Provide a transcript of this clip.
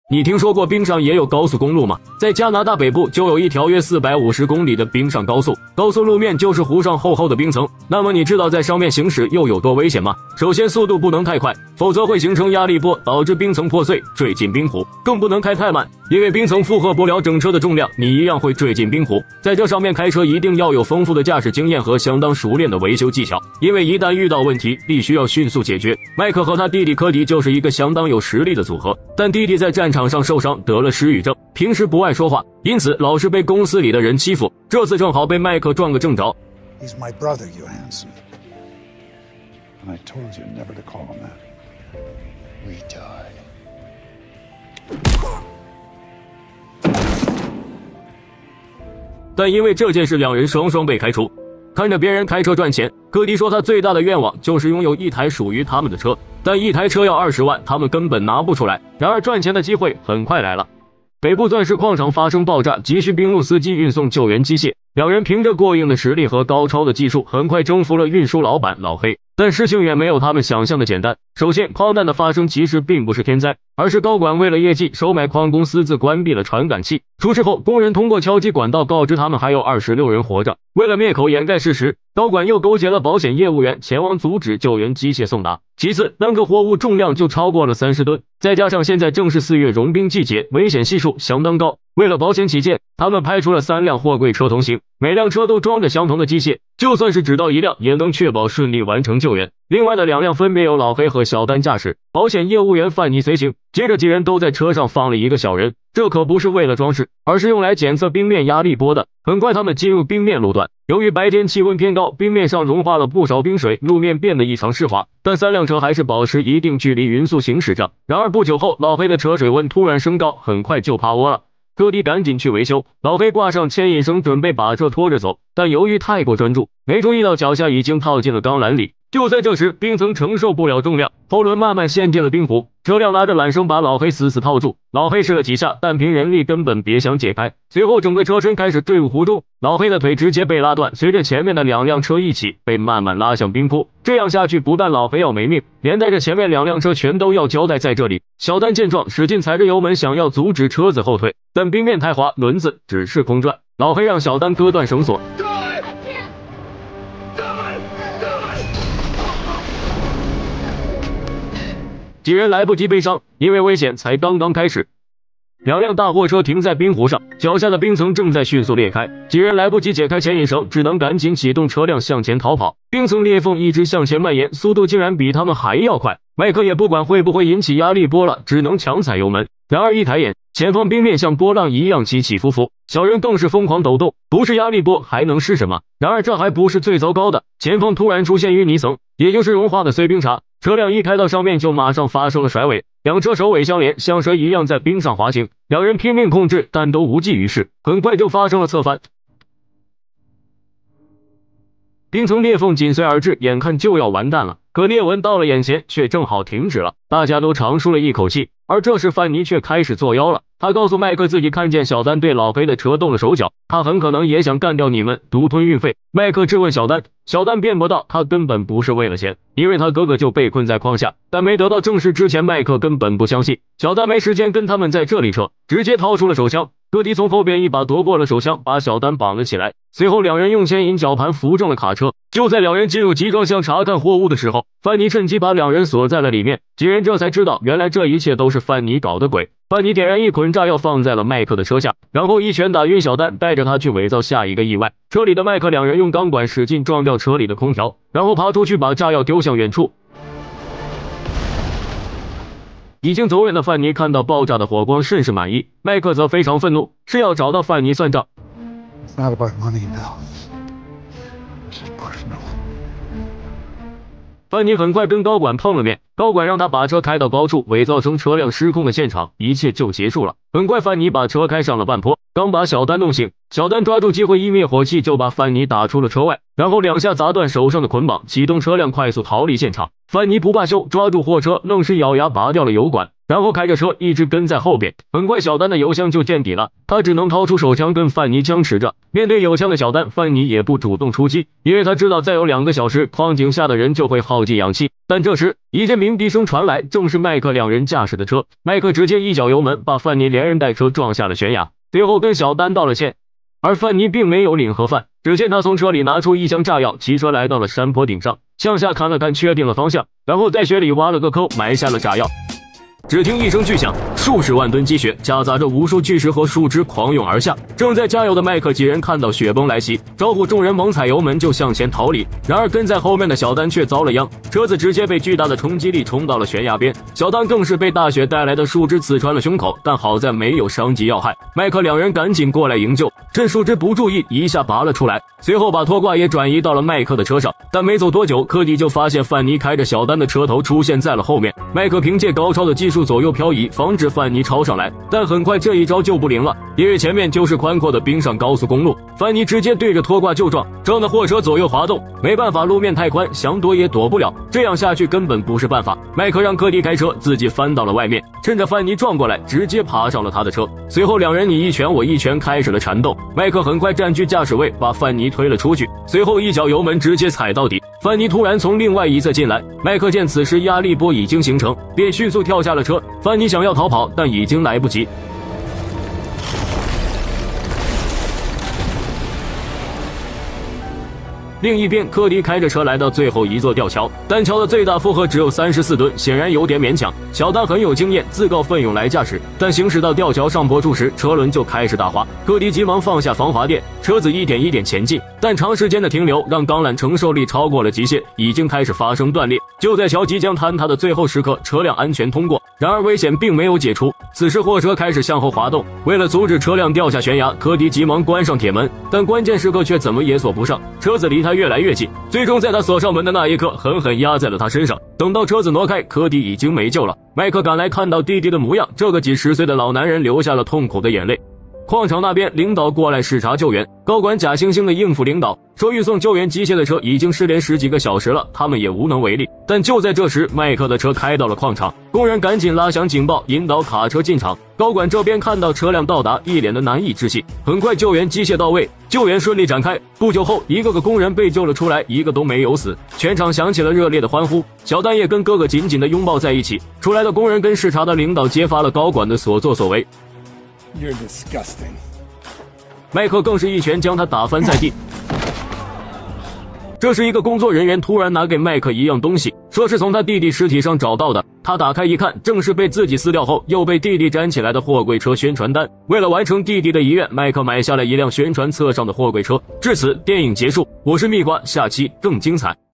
你听说过冰上也有高速公路吗？在加拿大北部就有一条约450公里的冰上高速，高速路面就是糊上厚厚的冰层。那么你知道在上面行驶又有多危险吗？首先速度不能太快，否则会形成压力波，导致冰层破碎，坠进冰湖。更不能开太慢，因为冰层负荷不了整车的重量，你一样会坠进冰湖。在这上面开车一定要有丰富的驾驶经验和相当熟练的维修技巧，因为一旦遇到问题，必须要迅速解决。麦克和他弟弟科迪就是一个相当有实力的组合，但弟弟在战场上受伤，得了失语症，平时不爱说话，因此老是被公司里的人欺负。这次正好被麦克撞个正着。 He's my brother, you Hansen. And I told you never to call him that. Retard. 但因为这件事，两人双双被开除。看着别人开车赚钱，科迪说他最大的愿望就是拥有一台属于他们的车，但一台车要20万，他们根本拿不出来。然而赚钱的机会很快来了。北部钻石矿场发生爆炸，急需冰路司机运送救援机械。两人凭着过硬的实力和高超的技术，很快征服了运输老板老黑。但事情远没有他们想象的简单。首先，矿难的发生其实并不是天灾，而是高管为了业绩收买矿工私自关闭了传感器。出事后，工人通过敲击管道告知他们还有26人活着。为了灭口掩盖事实，高管又勾结了保险业务员前往阻止救援机械送达。其次，单个货物重量就超过了30吨，再加上现在正是4月融冰季节，危险系数相当高。为了保险起见，他们派出了3辆货柜车同行，每辆车都装着相同的机械，就算是只到1辆，也能确保顺利完成救援。另外的2辆分别由老黑和小丹驾驶，保险业务员范尼随行。接着几人都在车上放了一个小人，这可不是为了装饰，而是用来检测冰面压力波的。很快他们进入冰面路段，由于白天气温偏高，冰面上融化了不少冰水，路面变得异常湿滑，但3辆车还是保持一定距离匀速行驶着。然而不久后，老黑的车水温突然升高，很快就趴窝了。科迪赶紧去维修，老黑挂上牵引绳准备把车拖着走，但由于太过专注，没注意到脚下已经套进了钢缆里。就在这时，冰层承受不了重量，后轮慢慢陷进了冰湖，车辆拉着缆绳把老黑死死套住。老黑试了几下，但凭人力根本别想解开。随后整个车身开始坠入湖中，老黑的腿直接被拉断，随着前面的2辆车一起被慢慢拉向冰坡。这样下去，不但老黑要没命，连带着前面2辆车全都要交代在这里。小丹见状，使劲踩着油门，想要阻止车子后退，但冰面太滑，轮子只是空转。老黑让小丹割断绳索。几人来不及悲伤，因为危险才刚刚开始。2辆大货车停在冰湖上，脚下的冰层正在迅速裂开，几人来不及解开牵引绳，只能赶紧启动车辆向前逃跑。冰层裂缝一直向前蔓延，速度竟然比他们还要快。麦克也不管会不会引起压力波了，只能强踩油门。然而一抬眼，前方冰面像波浪一样起起伏伏，小人更是疯狂抖动，不是压力波还能是什么？然而这还不是最糟糕的，前方突然出现淤泥层，也就是融化的碎冰碴。车辆一开到上面就马上发生了甩尾，2车首尾相连，像蛇一样在冰上滑行。2人拼命控制，但都无济于事，很快就发生了侧翻。冰层裂缝紧随而至，眼看就要完蛋了，可裂纹到了眼前却正好停止了，大家都长舒了一口气。而这时范尼却开始作妖了，他告诉麦克自己看见小丹对老黑的车动了手脚，他很可能也想干掉你们，独吞运费。麦克质问小丹，小丹辩驳道他根本不是为了钱，因为他哥哥就被困在矿下，但没得到证实之前，麦克根本不相信。小丹没时间跟他们在这里扯，直接掏出了手枪。科迪从后边一把夺过了手枪，把小丹绑了起来。随后2人用牵引绞盘扶正了卡车。就在2人进入集装箱查看货物的时候，范尼趁机把2人锁在了里面。几人这才知道，原来这一切都是范尼搞的鬼。范尼点燃一捆炸药放在了麦克的车下，然后一拳打晕小丹，带着他去伪造下一个意外。车里的麦克2人用钢管使劲撞掉车里的空调，然后爬出去把炸药丢向远处。已经走远的范尼看到爆炸的火光甚是满意，麦克则非常愤怒，是要找到范尼算账。 It's not about money now. It's personal. 范尼很快跟高管碰了面，高管让他把车开到高处，伪造成车辆失控的现场，一切就结束了。很快范尼把车开上了半坡，刚把小丹弄醒，小丹抓住机会一灭火器就把范尼打出了车外，然后2下砸断手上的捆绑，启动车辆快速逃离现场。范尼不罢休，抓住货车，愣是咬牙拔掉了油管。 然后开着车一直跟在后边。很快小丹的油箱就见底了，他只能掏出手枪跟范尼僵持着。面对有枪的小丹，范尼也不主动出击，因为他知道再有2个小时矿井下的人就会耗尽氧气。但这时一阵鸣笛声传来，正是麦克2人驾驶的车。麦克直接一脚油门把范尼连人带车撞下了悬崖，最后跟小丹道了歉。而范尼并没有领盒饭，只见他从车里拿出1箱炸药，骑车来到了山坡顶上，向下看了看，确定了方向，然后在雪里挖了个坑，埋下了炸药。只听一声巨响，数十万吨积雪夹杂着无数巨石和树枝狂涌而下。正在加油的麦克几人看到雪崩来袭，招呼众人猛踩油门就向前逃离。然而跟在后面的小丹却遭了殃，车子直接被巨大的冲击力冲到了悬崖边，小丹更是被大雪带来的树枝刺穿了胸口，但好在没有伤及要害。麦克2人赶紧过来营救，趁树枝不注意一下拔了出来，随后把拖挂也转移到了麦克的车上。但没走多久，科迪就发现范尼开着小丹的车头出现在了后面，麦克凭借高超的技术左右漂移，防止范尼超上来，但很快这一招就不灵了，因为前面就是宽阔的冰上高速公路，范尼直接对着拖挂就撞，撞的货车左右滑动，没办法，路面太宽，想躲也躲不了，这样下去根本不是办法。麦克让科迪开车，自己翻到了外面，趁着范尼撞过来，直接爬上了他的车，随后2人你一拳我一拳开始了缠斗。麦克很快占据驾驶位，把范尼推了出去，随后一脚油门直接踩到底。范尼突然从另外一侧进来，麦克见此时压力波已经形成，便迅速跳下了车。范尼想要逃跑，但已经来不及。另一边，科迪开着车来到最后一座吊桥，单桥的最大负荷只有34吨，显然有点勉强。小丹很有经验，自告奋勇来驾驶，但行驶到吊桥上坡处时，车轮就开始打滑。科迪急忙放下防滑垫，车子一点一点前进，但长时间的停留让钢缆承受力超过了极限，已经开始发生断裂。就在桥即将坍塌的最后时刻，车辆安全通过，然而危险并没有解除。此时货车开始向后滑动，为了阻止车辆掉下悬崖，科迪急忙关上铁门，但关键时刻却怎么也锁不上，车子离他越来越近，最终在他锁上门的那一刻，狠狠压在了他身上。等到车子挪开，科迪已经没救了。麦克赶来看到弟弟的模样，这个几10岁的老男人流下了痛苦的眼泪。矿场那边，领导过来视察救援，高管假惺惺的应付领导，说运送救援机械的车已经失联10几个小时了，他们也无能为力。但就在这时，麦克的车开到了矿场，工人赶紧拉响警报，引导卡车进场。高管这边看到车辆到达，一脸的难以置信。很快救援机械到位，救援顺利展开。不久后，一个个工人被救了出来，一个都没有死。全场响起了热烈的欢呼，小丹也跟哥哥紧紧的拥抱在一起。出来的工人跟视察的领导揭发了高管的所作所为。 You're disgusting. 麦克更是一拳将他打翻在地。这时一个工作人员突然拿给麦克一样东西，说是从他弟弟尸体上找到的。他打开一看，正是被自己撕掉后又被弟弟粘起来的货柜车宣传单。为了完成弟弟的遗愿，麦克买下了一辆宣传册上的货柜车。至此电影结束。我是蜜瓜，下期更精彩。